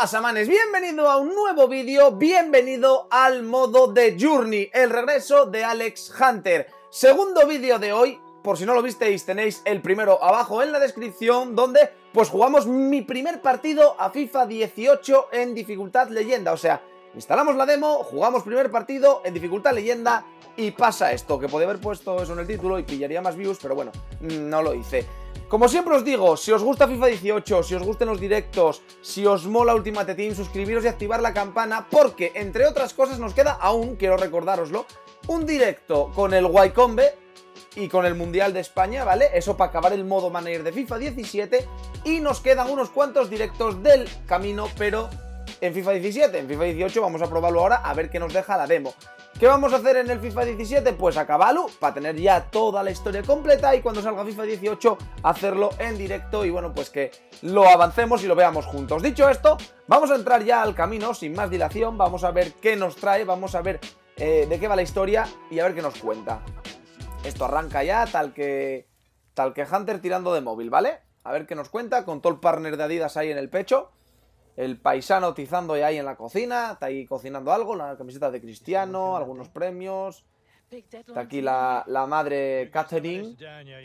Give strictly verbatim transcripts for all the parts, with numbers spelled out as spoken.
pasa, manes? Bienvenido a un nuevo vídeo, bienvenido al modo de Journey, el regreso de Alex Hunter. Segundo vídeo de hoy, por si no lo visteis tenéis el primero abajo en la descripción, donde pues jugamos mi primer partido a FIFA dieciocho en dificultad leyenda. O sea, instalamos la demo, jugamos primer partido en dificultad leyenda y pasa esto, que podía haber puesto eso en el título y pillaría más views, pero bueno, no lo hice. Como siempre os digo, si os gusta FIFA dieciocho, si os gustan los directos, si os mola Ultimate Team, suscribiros y activar la campana, porque, entre otras cosas, nos queda aún, quiero recordároslo, un directo con el Wycombe y con el Mundial de España, ¿vale? Eso para acabar el modo manager de FIFA diecisiete, y nos quedan unos cuantos directos del camino, pero en FIFA diecisiete. En FIFA dieciocho vamos a probarlo ahora, a ver qué nos deja la demo. ¿Qué vamos a hacer en el FIFA diecisiete? Pues acabarlo, para tener ya toda la historia completa y cuando salga FIFA dieciocho hacerlo en directo y bueno, pues que lo avancemos y lo veamos juntos. Dicho esto, vamos a entrar ya al camino sin más dilación, vamos a ver qué nos trae, vamos a ver eh, de qué va la historia y a ver qué nos cuenta. Esto arranca ya tal que, tal que Hunter tirando de móvil, ¿vale? A ver qué nos cuenta con todo el partner de Adidas ahí en el pecho. El paisano tizando ya ahí en la cocina, está ahí cocinando algo, la camiseta de Cristiano, algunos premios. Está aquí la, la madre Catherine.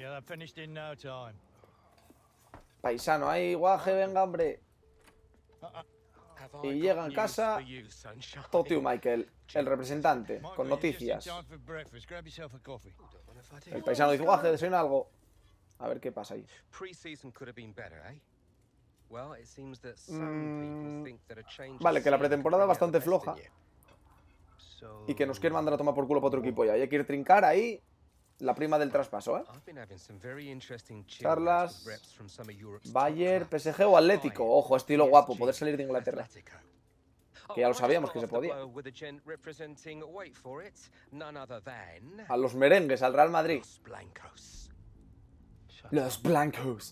Paisano ahí, guaje, venga hombre. Y llega en casa Totiu Michael, el representante, con noticias. El paisano dice, guaje, desayuna algo. A ver qué pasa ahí. Mm, vale, que la pretemporada es bastante floja y que nos quieren mandar a tomar por culo para otro equipo ya. Y hay que ir trincar ahí la prima del traspaso, ¿eh? Charlas, Bayern, P S G o Atlético. Ojo, estilo guapo, poder salir de Inglaterra. Que ya lo sabíamos que se podía. A los merengues, al Real Madrid. Los blancos.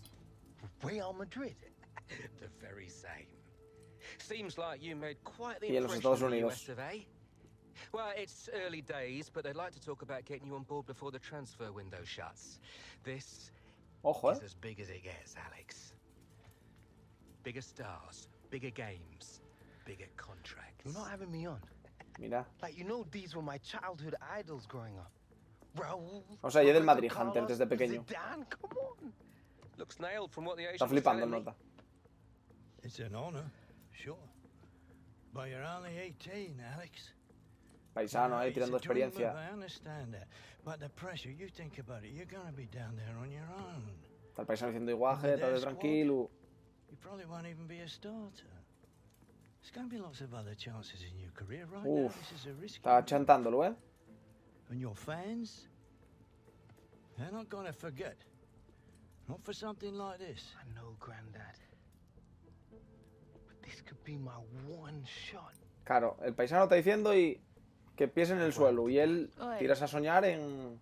Y en los Estados Unidos. Well, it's early days, but they'd like to talk about getting you on board before the transfer window shuts. This Ojo, is eh. as big as it gets, Alex. Bigger stars, bigger games, bigger contracts. You're not having me on. Mira. Like, you know, these were my childhood idols growing up. Raúl. O sea, yo del Madrid, Hunter, desde pequeño. Zidane, come on. Looks nailed from what the Está Asians flipando, telling me. nota. It's an honor, sure. But you're only eighteen, Alex. Paisano ahí tirando experiencia. I understand that. But the pressure, you think about it, you're gonna be down there on your own. Está el paisano diciendo iguaje, todo tranquilo. You probably won't even be a starter. There's gonna be lots of other chances in your career, right? Uf, Now, this is a risky está move. chantándolo, ¿eh? And your fans, they're not gonna forget. Not for something like this. I know, Granddad. But this could be my one shot. Claro, el paisano está diciendo y que pies en el suelo y él tiras a soñar en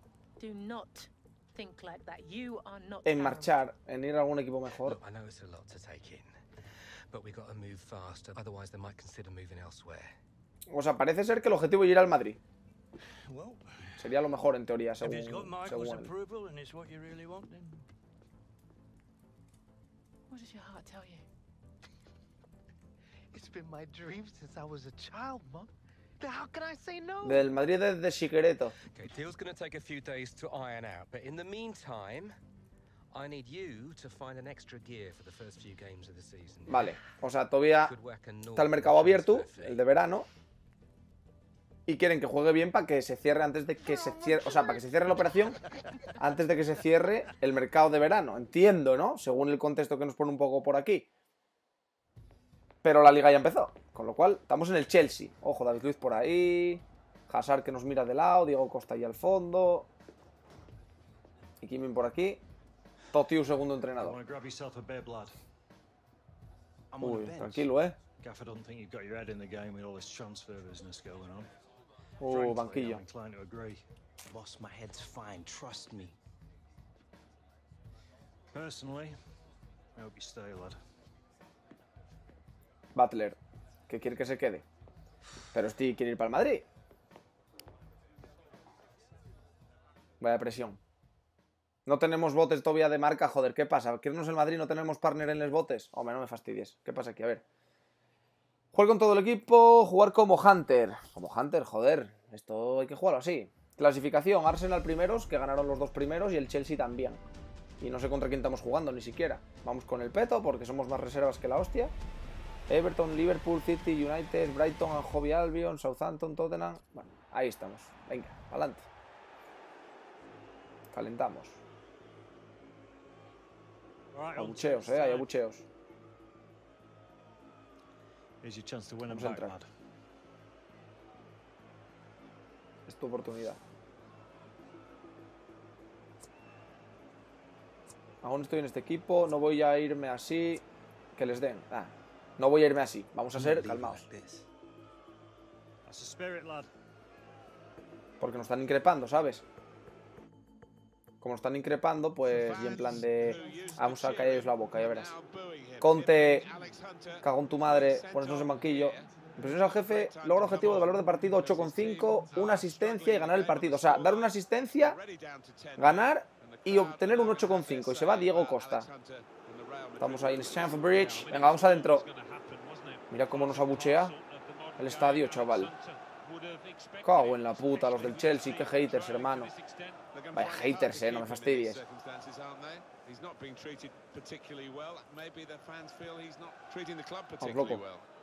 en marchar, en ir a algún equipo mejor. Look, I know it's a lot to take in, but we got to move fast, otherwise they might consider moving elsewhere. O sea, parece ser que el objetivo es ir al Madrid. Well, Sería lo mejor en teoría, if según, it's got Michael's según él. approval and it's what you really want, then What does your heart tell you? It's been my dream since I was a child, Mom. How can I say no? Del Madrid desde Chiquereto. Okay, deal's gonna take a few days to iron out, but in the meantime, I need you to find an extra gear for the first few games of the season. Vale, o sea, todavía está el mercado abierto, el de verano, y quieren que juegue bien para que se cierre antes de que se cierre, o sea, para que se cierre la operación antes de que se cierre el mercado de verano. Entiendo, ¿no? Según el contexto que nos pone un poco por aquí. Pero la liga ya empezó, con lo cual estamos en el Chelsea. Ojo, David Luiz por ahí, Hazard que nos mira de lado, Diego Costa ahí al fondo, y Kimin por aquí. Totiu, segundo entrenador. Uy, tranquilo, ¿eh? Uh, banquillo. Boss, my head's fine, trust me. personally, I hope you stay, lad. Butler, que quiere que se quede. Pero Steve quiere ir para el Madrid. Vaya presión. No tenemos botes todavía de marca, joder, ¿qué pasa? ¿Queremos el Madrid no tenemos partner en los botes? Hombre, no me fastidies. ¿Qué pasa aquí? A ver. Jugar con todo el equipo, jugar como Hunter. Como Hunter, joder. Esto hay que jugarlo así. Clasificación, Arsenal primeros, que ganaron los dos primeros, y el Chelsea también. Y no sé contra quién estamos jugando, ni siquiera. Vamos con el peto, porque somos más reservas que la hostia. Everton, Liverpool, City, United, Brighton, Hove Albion, Southampton, Tottenham. Bueno, ahí estamos. Venga, adelante. Calentamos. Abucheos, eh, hay abucheos. Vamos a entrar. Es tu oportunidad. Aún estoy en este equipo, no voy a irme así. Que les den. Ah, no voy a irme así. Vamos a ser calmados. Porque nos están increpando, ¿sabes? Como nos están increpando, pues, y en plan de... Vamos a callaros la boca, ya verás. Conte, cago en tu madre, ponernos en banquillo. Impresiones al jefe, logra objetivo de valor de partido ocho coma cinco, una asistencia y ganar el partido. O sea, dar una asistencia, ganar y obtener un ocho coma cinco. Y se va Diego Costa. Estamos ahí en Stamford Bridge. Venga, vamos adentro. Mira cómo nos abuchea el estadio, chaval. Cago en la puta, los del Chelsea, qué haters, hermano. Vaya haters, eh, no me fastidies. Vamos, loco.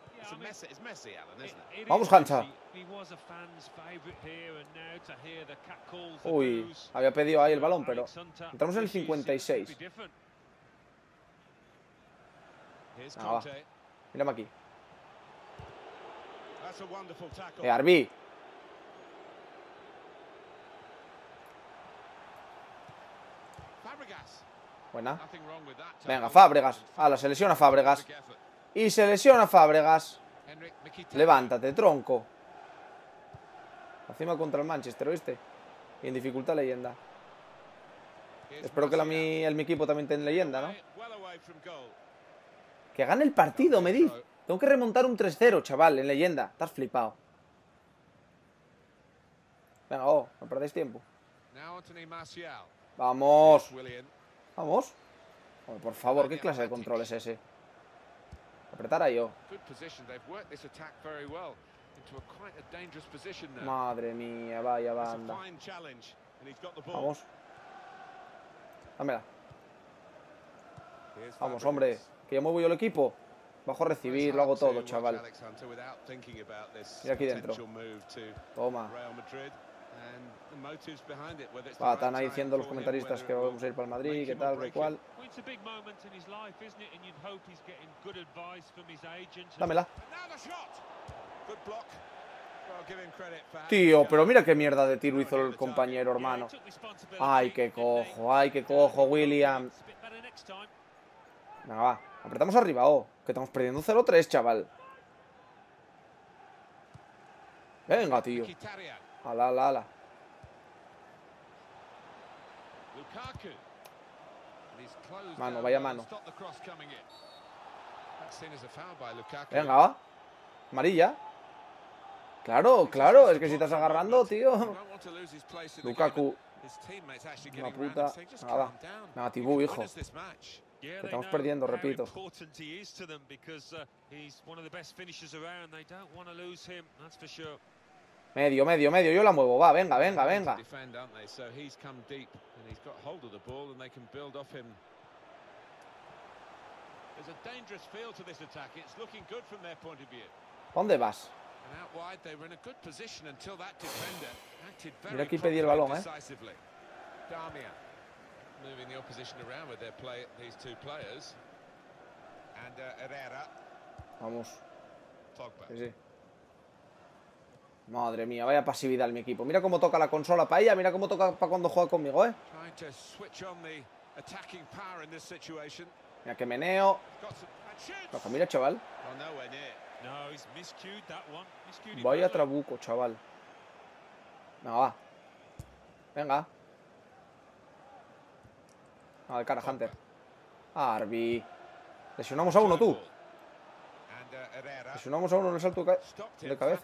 Vamos, Hansa. Uy, había pedido ahí el balón, pero entramos en el cincuenta y seis. Ah, va. Mírame aquí. Eh, Arby. Buena. Venga, Fábregas. Ala, se lesiona Fábregas. Y se lesiona Fábregas. Levántate, tronco. Encima contra el Manchester, ¿oíste? Y en dificultad leyenda. Espero que la mi, el mi equipo también tenga leyenda, ¿no? Que gane el partido, me dice. Tengo que remontar un tres cero, chaval, en leyenda. Estás flipado. Venga, oh, no perdéis tiempo. Vamos. Vamos. Oh, por favor, ¿qué clase de control es ese? Apretar ahí, oh. Madre mía, vaya banda. Vamos. Dámela. Vamos, hombre. Que yo muevo yo el equipo. Bajo a recibir, lo hago todo, chaval. Mira aquí dentro. Toma. Va, están ahí diciendo los comentaristas que vamos a ir para el Madrid, que tal, que cual. Dámela. Tío, pero mira qué mierda de tiro hizo el compañero, hermano. Ay, qué cojo, ay, qué cojo, William. Venga, va. Apretamos arriba, oh. Que estamos perdiendo cero tres, chaval. Venga, tío. Ala, ala, ala. Mano, vaya mano. Venga, va. Amarilla. Claro, claro. Es que si estás agarrando, tío. Lukaku. Una puta. Venga, va. Venga, Tibú, hijo. Que estamos perdiendo, repito. Medio, medio, medio. Yo la muevo. Va, venga, venga, venga. ¿Dónde vas? Mira, aquí pedí el balón, eh. Vamos. Sí, sí. Madre mía, vaya pasividad en mi equipo. Mira cómo toca la consola para ella, mira cómo toca para cuando juega conmigo, ¿eh? Mira que meneo. Toca, mira, chaval. Vaya trabuco, chaval. Venga, va. Venga. A ver, cara, Hunter. Arby. Lesionamos a uno, tú. Lesionamos a uno en el salto de cabeza.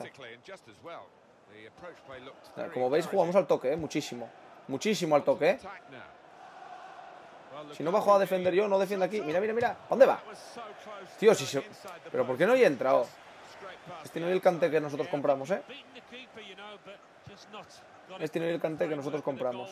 Como veis, jugamos al toque, ¿eh? Muchísimo. Muchísimo al toque, ¿eh? Si no bajo a defender yo, no defiende aquí. Mira, mira, mira. ¿Dónde va? Tío, si se... ¿Pero por qué no he entrado? Este no es el Kanté que nosotros compramos, ¿eh? Este no es el Kanté que nosotros compramos.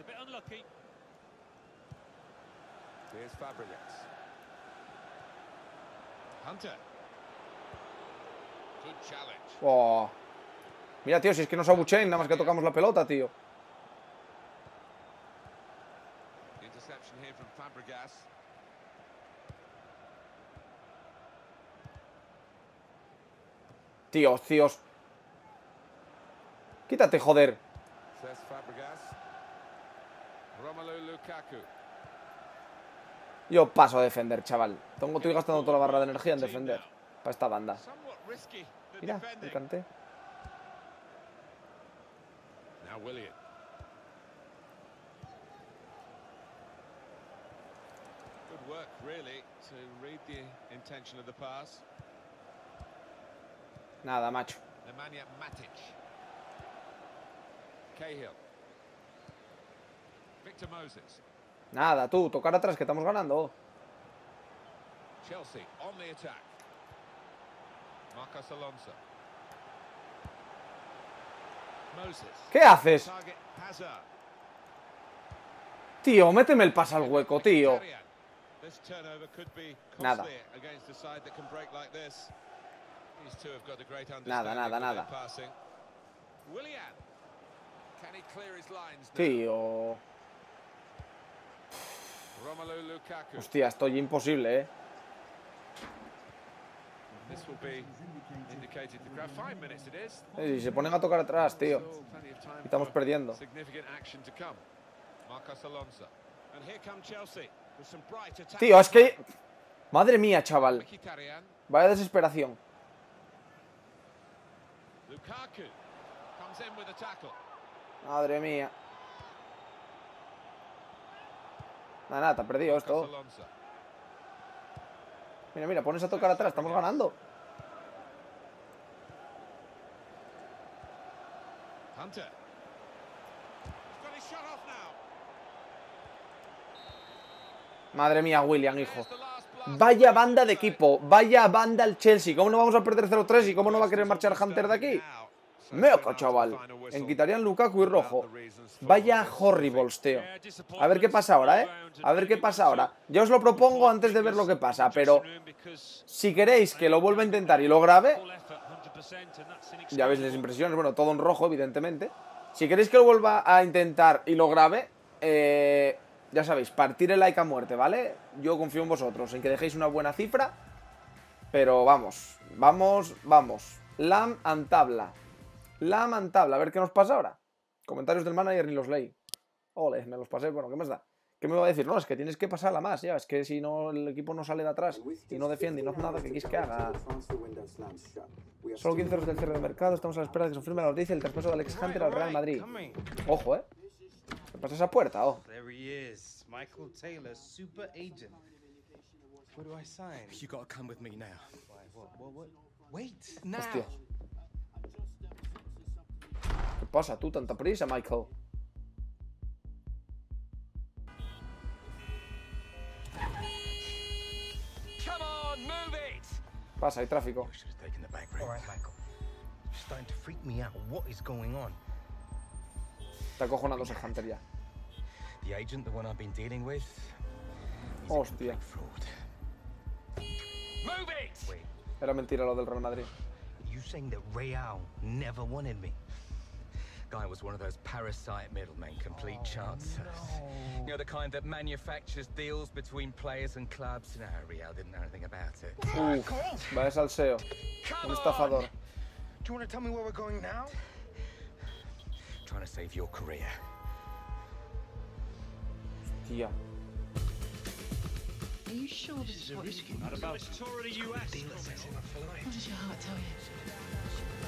Oh. Mira, tío, si es que nos abuchean, nada más que tocamos la pelota, tío. Tíos, tíos. Quítate, joder. Yo paso a defender, chaval. Tengo, estoy gastando toda la barra de energía en defender. Para esta banda. Mira, el Kanté. Nada, macho. Nada, tú, tocar atrás, que estamos ganando. Chelsea on the attack. Marcos Alonso. Moses. ¿Qué haces? Tío, méteme el pase al hueco, tío. Nada. Nada, nada, nada. Tío. Hostia, estoy imposible, eh. Y se ponen a tocar atrás, tío. Y estamos perdiendo. Tío, es que... Madre mía, chaval. Vaya desesperación. Madre mía. Nada, nada, te ha perdido esto. Mira, mira, pones a tocar atrás, estamos ganando. Madre mía, Willian, hijo. Vaya banda de equipo, vaya banda el Chelsea. ¿Cómo no vamos a perder cero tres y cómo no va a querer marchar Hunter de aquí? Meoco, chaval. En quitarían Lukaku y Rojo. Vaya horribles, tío. A ver qué pasa ahora, ¿eh? A ver qué pasa ahora. Yo os lo propongo antes de ver lo que pasa, pero si queréis que lo vuelva a intentar y lo grabe, ya veis las impresiones, bueno, todo en rojo, evidentemente. Si queréis que lo vuelva a intentar y lo grabe, eh, ya sabéis, partir el like a muerte, ¿vale? Yo confío en vosotros, en que dejéis una buena cifra. Pero vamos, vamos, vamos. Lam and tabla. Lamentable, a ver qué nos pasa ahora. Comentarios del manager ni los leí. Ole, me los pasé, bueno, ¿qué más da? ¿Qué me va a decir? No, es que tienes que pasarla más, ya, es que si no el equipo no sale de atrás y no defiende y no hace nada, ¿qué quieres que haga? Solo quince horas del cierre de mercado, estamos a la espera de que se firme la noticia del traspaso de Alex Hunter al Real Madrid. Ojo, ¿eh? ¿Qué pasa esa puerta? Oh. Michael Taylor, super agent. What do I sign? You gotta come with me now. What, what, what? Wait, now. Hostia. ¿Qué pasa tú? Tanta prisa, Michael. Come on, move it. Pasa, hay tráfico. All right, Michael. It's starting to freak me out. What is going on? Está acojonándose Hunter ya. The agent, the one I've been dealing with. Hostia. Move it. Wait, Era mentira lo del Real Madrid. you saying that Real never wanted me? Guy was one of those parasite middlemen, complete Oh, chancers. no. You know, the kind that manufactures deals between players and clubs. No, Real didn't know anything about it. Uf, vaya salseo. Un estafador. Do you want to tell me where we're going now? Trying to save your career. Tía. Are you sure this is what you want? Not about the tour of the U S. What does your heart tell you?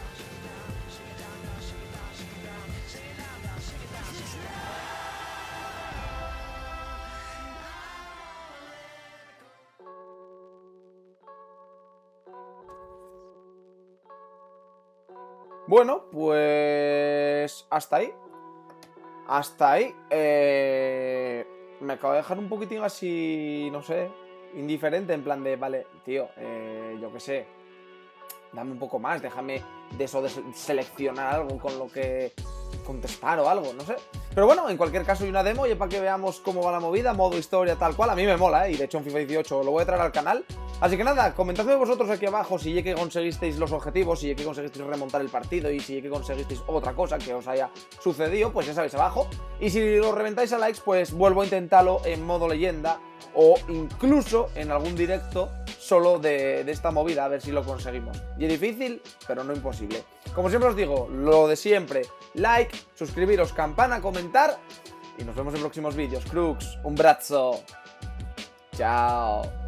Bueno, pues... Hasta ahí. Hasta ahí. Eh... Me acabo de dejar un poquitín así, no sé, indiferente, en plan de, vale, tío, eh, yo qué sé. dame un poco más, déjame de eso de seleccionar algo con lo que contestar o algo, no sé. Pero bueno, en cualquier caso hay una demo y para que veamos cómo va la movida, modo historia tal cual, a mí me mola, ¿eh? Y de hecho en FIFA dieciocho lo voy a traer al canal. Así que nada, comentadme vosotros aquí abajo si ya que conseguisteis los objetivos, si ya que conseguisteis remontar el partido y si ya que conseguisteis otra cosa que os haya sucedido, pues ya sabéis abajo. Y si lo reventáis a likes, pues vuelvo a intentarlo en modo leyenda o incluso en algún directo solo de, de esta movida, a ver si lo conseguimos. Y es difícil, pero no imposible. Como siempre os digo, lo de siempre, like, suscribiros, campana, comentar y nos vemos en próximos vídeos. Crux, un brazo. Chao.